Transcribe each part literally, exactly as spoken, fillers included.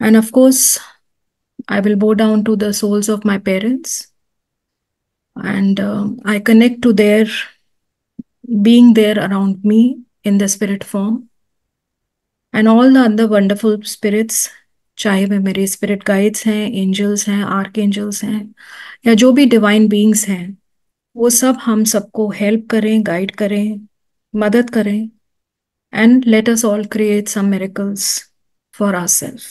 And of course, I will bow down to the souls of my parents, and um, I connect to their being there around me in the spirit form, and all the other wonderful spirits, चाहे वे मेरे spirit guides हैं, angels हैं, archangels हैं, या जो भी divine beings हैं, वो सब हम सबको हेल्प करें, गाइड करें, मदद करें, and let us all create some miracles for ourselves.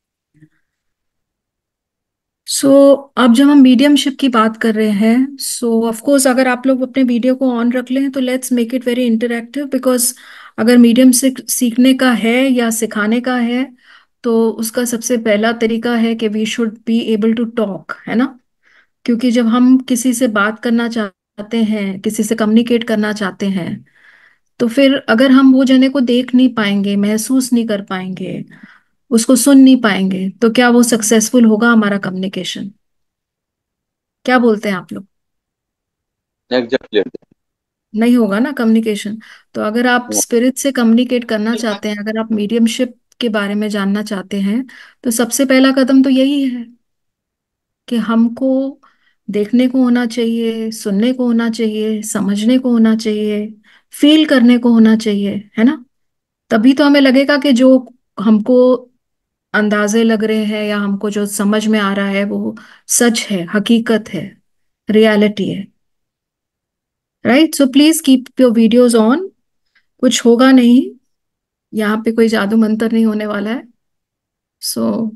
So so, अब जब हम मीडियमशिप की बात कर रहे हैं, सो ऑफ कोर्स अगर आप लोग अपने वीडियो को ऑन रख लें तो let's make it very interactive, because अगर मीडियम से सीखने का है या सिखाने का है तो उसका सबसे पहला तरीका है कि we should be able to talk, है ना। क्योंकि जब हम किसी से बात करना चाहते हैं, किसी से कम्युनिकेट करना चाहते हैं, तो फिर अगर हम वो जने को देख नहीं पाएंगे, महसूस नहीं कर पाएंगे, उसको सुन नहीं पाएंगे, तो क्या वो सक्सेसफुल होगा हमारा कम्युनिकेशन? क्या बोलते हैं आप लोग? एग्जैक्टली। नहीं होगा ना कम्युनिकेशन। तो अगर आप स्पिरिट से कम्युनिकेट करना चाहते हैं, अगर आप मीडियमशिप के बारे में जानना चाहते हैं, तो सबसे पहला कदम तो यही है कि हमको देखने को होना चाहिए, सुनने को होना चाहिए, समझने को होना चाहिए, फील करने को होना चाहिए, है ना। तभी तो हमें लगेगा कि जो हमको अंदाजे लग रहे हैं या हमको जो समझ में आ रहा है वो सच है, हकीकत है, रियलिटी है। Right, so please keep your videos on. कुछ होगा नहीं, यहाँ पे कोई जादू मंतर नहीं होने वाला है। सो so,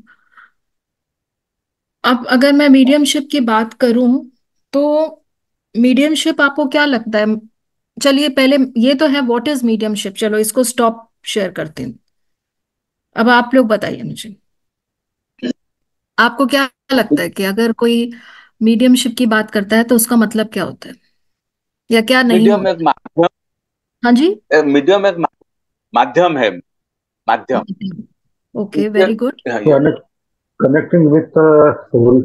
अब अगर मैं मीडियमशिप की बात करूं तो मीडियमशिप आपको क्या लगता है? चलिए पहले ये तो है व्हाट इज मीडियमशिप, चलो इसको स्टॉप शेयर करते हैं। अब आप लोग बताइए मुझे, आपको क्या लगता है कि अगर कोई मीडियमशिप की बात करता है तो उसका मतलब क्या होता है या क्या नहीं मीडियम एक होता? माध्यम। हाँ जी। मीडियम एक मा- माध्यम है। माध्यम। Okay, very good. Connect, connecting with uh, soul.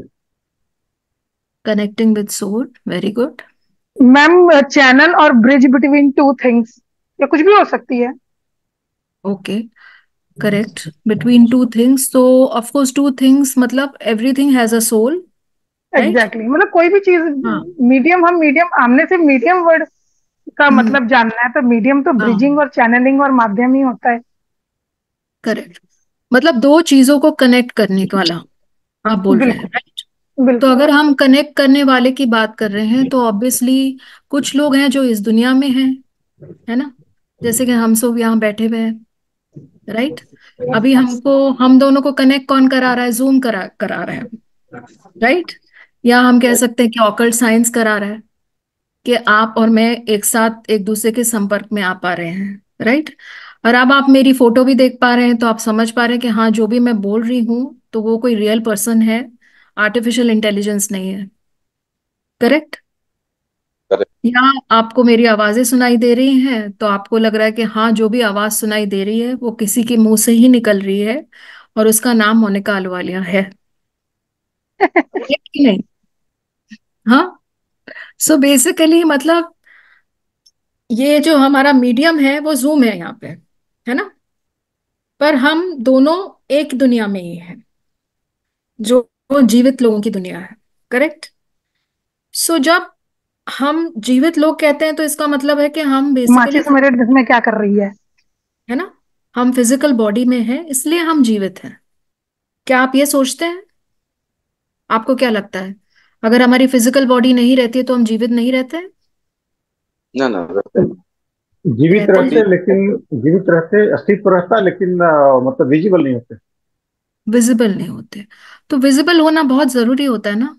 Connecting with soul, very good. Ma'am channel और ब्रिज बिटवीन टू थिंग्स, या कुछ भी हो सकती है। Okay, correct, between two things, तो ऑफ कोर्स टू थिंग्स मतलब everything has a soul, right. Exactly exactly. मतलब कोई भी चीज, हाँ मीडियम, हम मीडियम, हमने सिर्फ मीडियम वर्ड का हम्म मतलब जानना है, तो मीडियम तो हाँ, ब्रिजिंग और चैनलिंग और माध्यम ही होता है। करेक्ट, मतलब दो चीजों को कनेक्ट करने वाला आप बोल रहे हैं, बिल्कुल राइट। तो बिल्कुल। अगर हम कनेक्ट करने वाले की बात कर रहे हैं तो ऑब्वियसली कुछ लोग हैं जो इस दुनिया में हैं, है ना। जैसे कि हम सब यहाँ बैठे हुए हैं, राइट। अभी हमको, हम दोनों को कनेक्ट कौन करा रहा है? जूम करा करा रहा है, राइट। या हम कह सकते हैं कि ऑकल्ट साइंस करा रहा है कि आप और मैं एक साथ एक दूसरे के संपर्क में आ पा रहे हैं, राइट। और अब आप मेरी फोटो भी देख पा रहे हैं तो आप समझ पा रहे हैं कि हाँ, जो भी मैं बोल रही हूँ तो वो कोई रियल पर्सन है, आर्टिफिशियल इंटेलिजेंस नहीं है, करेक्ट। या आपको मेरी आवाजें सुनाई दे रही हैं तो आपको लग रहा है कि हाँ, जो भी आवाज सुनाई दे रही है वो किसी के मुंह से ही निकल रही है और उसका नाम मोनिका अहलूवालिया है, है कि नहीं? हाँ। सो बेसिकली मतलब ये जो हमारा मीडियम है वो जूम है यहाँ पे, है ना। पर हम दोनों एक दुनिया में ही हैं, जो जो जीवित लोगों की दुनिया है, करेक्ट। सो जब हम जीवित लोग कहते हैं तो इसका मतलब है कि हम बेसिकली, माचिस मेरे डिश में क्या कर रही है? है ना, हम फिजिकल बॉडी में हैं इसलिए हम जीवित हैं। क्या आप ये सोचते हैं? आपको क्या लगता है, अगर हमारी फिजिकल बॉडी नहीं रहती है तो हम जीवित नहीं रहते? ना ना रहते जीवित रहते रहते हैं, लेकिन जीवित रहते, अस्तित्व रहता, लेकिन अ, मतलब विजिबल नहीं होते। विजिबल नहीं होते। तो विजिबल होना बहुत जरूरी होता है ना।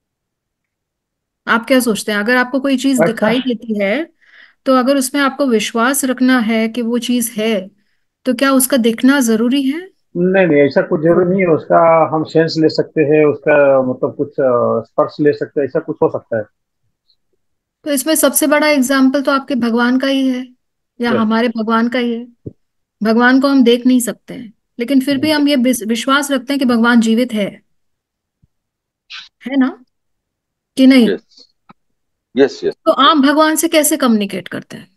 आप क्या सोचते हैं, अगर आपको कोई चीज अच्छा, दिखाई देती है तो अगर उसमें आपको विश्वास रखना है कि वो चीज है, तो क्या उसका दिखना जरूरी है? नहीं नहीं, ऐसा कुछ जरूरी नहीं है उसका। हम सेंस ले सकते हैं उसका, मतलब कुछ अ, स्पर्श ले सकते हैं, ऐसा कुछ हो सकता है। तो इसमें सबसे बड़ा एग्जाम्पल तो आपके भगवान का ही है, या यस। हमारे भगवान का ही है। भगवान को हम देख नहीं सकते हैं, लेकिन फिर भी हम ये विस- विश्वास रखते हैं कि भगवान जीवित है है ना, कि नहीं? Yes yes yes. तो आप भगवान से कैसे कम्युनिकेट करते हैं?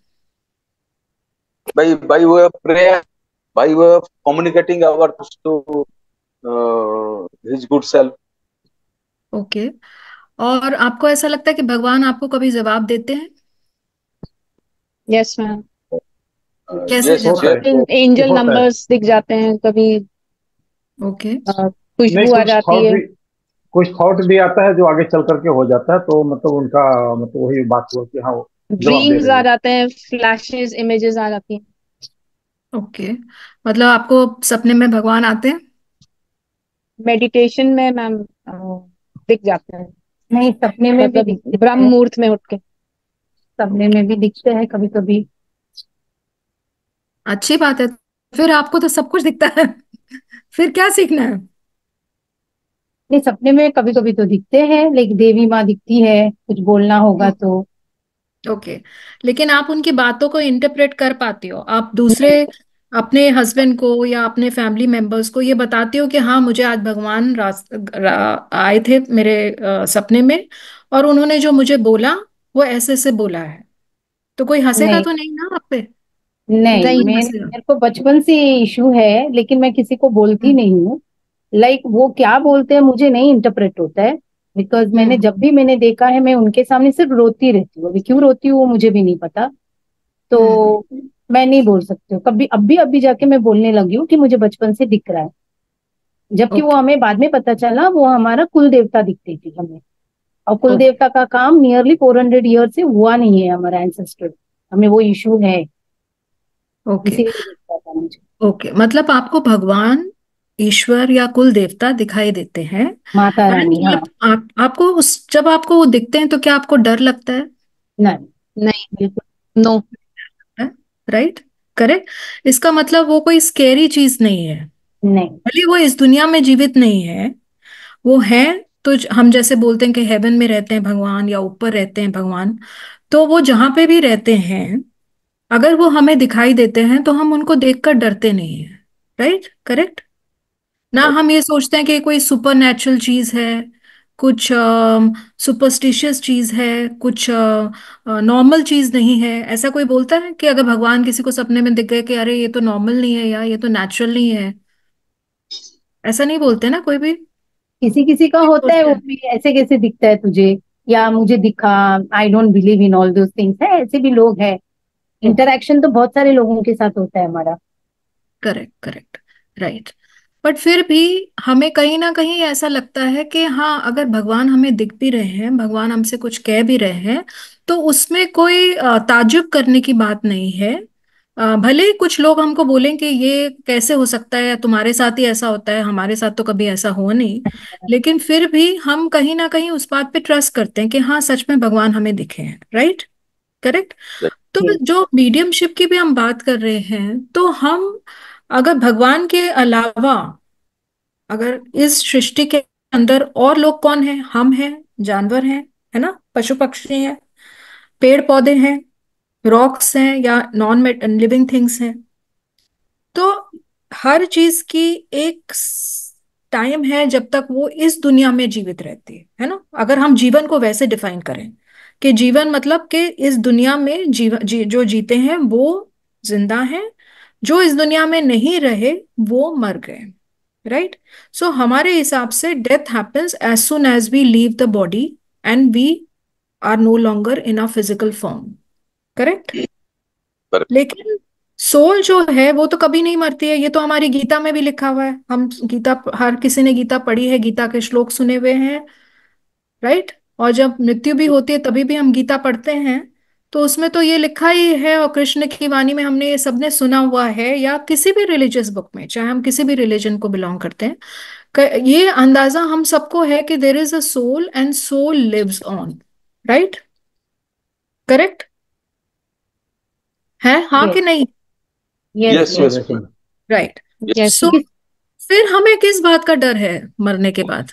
by by way of prayer, by way of communicating our thoughts to his good self. Okay. और आपको ऐसा लगता है कि भगवान आपको कभी जवाब देते हैं? Yes ma'am. कैसे यस होता जवाब? है, यस। एंजल होता है। नंबर्स दिख जाते हैं कभी, ओके। अ, नहीं, खुशबू आ कुछ जाती थॉट है। भी कुछ थॉट भी आता है जो आगे चल करके हो जाता है, तो मतलब उनका मतलब वही बात हुआ कि हाँ वो जवाब दे ड्रीम्स रही आ है। जाते हैं, फ्लैशेस, इमेजेस आ जाती हैं। ओके, मतलब आपको सपने में भगवान आते हैं? मेडिटेशन में मैम दिख जाते हैं, नहीं, सपने में भी मतलब दिखते ब्रह्म हैं। मुहूर्त में उठ के। सपने में भी दिखते हैं कभी कभी। अच्छी बात है। फिर आपको तो सब कुछ दिखता है। फिर क्या सीखना है? नहीं, सपने में कभी कभी तो दिखते हैं, लाइक देवी माँ दिखती है, कुछ बोलना होगा तो। ओके, लेकिन आप उनकी बातों को इंटरप्रेट कर पाती हो? आप दूसरे, नहीं, अपने हस्बैंड को या अपने फैमिली मेंबर्स को ये बताती हो कि हाँ मुझे आज भगवान रास, रा, आए थे मेरे अ, सपने में, और उन्होंने जो मुझे बोला वो ऐसे से बोला है? तो कोई हंसेगा नहीं, तो नहीं ना आप पे? नहीं, नहीं। कोई मैं हंसेगा? मेरे को बचपन से इशू है, लेकिन मैं किसी को बोलती हम्म। नहीं हूँ। लाइक वो क्या बोलते हैं मुझे नहीं इंटरप्रेट होता है। बिकॉज मैंने हम्म। जब भी मैंने देखा है, मैं उनके सामने सिर्फ रोती रहती हूँ। अभी क्यों रोती हूँ वो मुझे भी नहीं पता। हम्म। तो मैं नहीं बोल सकती हूँ। कभी अभी अभी जाके मैं बोलने लगी हूँ कि मुझे बचपन से दिख रहा है, जबकि वो ओके। हमें बाद में पता चला वो हमारा कुल देवता दिखती थी हमें। और कुल ओके। देवता का काम नियरली फोर हंड्रेड ईयर से हुआ नहीं है हमारा एंसेस्टर। हमें वो इशू है, ओके। इसीलिए दिखता था मुझे। ओके, मतलब आपको भगवान, ईश्वर या कुल देवता दिखाई देते हैं। माता रानी, एंड हाँ। आप, आप आपको उस जब आपको वो दिखते हैं तो क्या आपको डर लगता है? नहीं, नहीं, बिल्कुल नो। राइट? करेक्ट। इसका मतलब वो कोई स्केरी चीज नहीं है। नहीं, भले वो इस दुनिया में जीवित नहीं है, वो है। तो ज- हम जैसे बोलते हैं कि हेवन में रहते हैं भगवान या ऊपर रहते हैं भगवान, तो वो जहां पे भी रहते हैं, अगर वो हमें दिखाई देते हैं तो हम उनको देखकर डरते नहीं है। राइट? करेक्ट? ना हम ये सोचते हैं कि कोई सुपर नेचुरल चीज है, कुछ सुपरस्टिशियस चीज है, कुछ नॉर्मल चीज नहीं है। ऐसा कोई बोलता है कि अगर भगवान किसी को सपने में दिख गए कि अरे ये तो नॉर्मल नहीं है या ये तो नेचुरल नहीं है? ऐसा नहीं बोलते ना कोई भी? किसी किसी का होता है सोचते वो हैं। भी, ऐसे कैसे दिखता है तुझे या मुझे दिखा। I don't believe in all those things है, ऐसे भी लोग हैं। ओके। इंटरेक्शन तो बहुत सारे लोगों के साथ होता है हमारा। Correct, correct. राइट। बट फिर भी हमें कहीं ना कहीं ऐसा लगता है कि हाँ, अगर भगवान हमें दिख भी रहे हैं, भगवान हमसे कुछ कह भी रहे हैं, तो उसमें कोई अ, ताज्जुब करने की बात नहीं है। अ, भले ही कुछ लोग हमको बोलें कि ये कैसे हो सकता है, या तुम्हारे साथ ही ऐसा होता है, हमारे साथ तो कभी ऐसा हुआ नहीं। लेकिन फिर भी हम कहीं ना कहीं उस बात पे ट्रस्ट करते हैं कि हाँ सच में भगवान हमें दिखे हैं। राइट? करेक्ट। तो ये जो मीडियमशिप की भी हम बात कर रहे हैं, तो हम अगर भगवान के अलावा, अगर इस सृष्टि के अंदर और लोग कौन हैं? हम हैं, जानवर हैं, है ना, पशु पक्षी हैं, पेड़ पौधे हैं, रॉक्स हैं, या नॉन लिविंग थिंग्स हैं। तो हर चीज की एक टाइम है जब तक वो इस दुनिया में जीवित रहती है है ना? अगर हम जीवन को वैसे डिफाइन करें कि जीवन मतलब कि इस दुनिया में जीवन जी, जो जीते हैं वो जिंदा हैं, जो इस दुनिया में नहीं रहे वो मर गए। राइट? सो हमारे हिसाब से death happens as soon as we leave the body and we are no longer in a physical form. Correct? लेकिन सोल जो है वो तो कभी नहीं मरती है। ये तो हमारी गीता में भी लिखा हुआ है। हम गीता, हर किसी ने गीता पढ़ी है, गीता के श्लोक सुने हुए हैं। राइट? और जब मृत्यु भी होती है तभी भी हम गीता पढ़ते हैं। तो उसमें तो ये लिखा ही है, और कृष्ण की वाणी में हमने ये सबने सुना हुआ है, या किसी भी रिलीजियस बुक में, चाहे हम किसी भी रिलीजन को बिलोंग करते हैं, क- ये अंदाजा हम सबको है कि there is a soul and soul lives on. Right? Correct है, हाँ कि यस, नहीं? Yes, yes yes. यस। जैसे राइट। Yes so ma'am. फिर हमें किस बात का डर है मरने के बाद?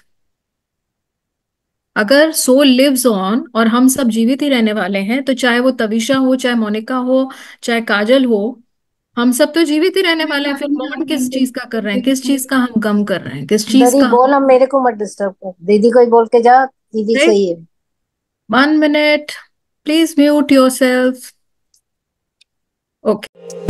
अगर सोल लिव्स ऑन और हम सब जीवित ही रहने वाले हैं, तो चाहे वो तविशा हो, चाहे मोनिका हो, चाहे काजल हो, हम सब तो जीवित ही रहने वाले हैं। फिर मौन किस चीज का कर रहे हैं? किस चीज का हम गम कर रहे हैं? किस चीज दीदी का? बोल, अब मेरे को मत डिस्टर्ब कर, दीदी को ही बोल के जा, दीदी राइट? सही है। One minute, please mute yourself. Okay.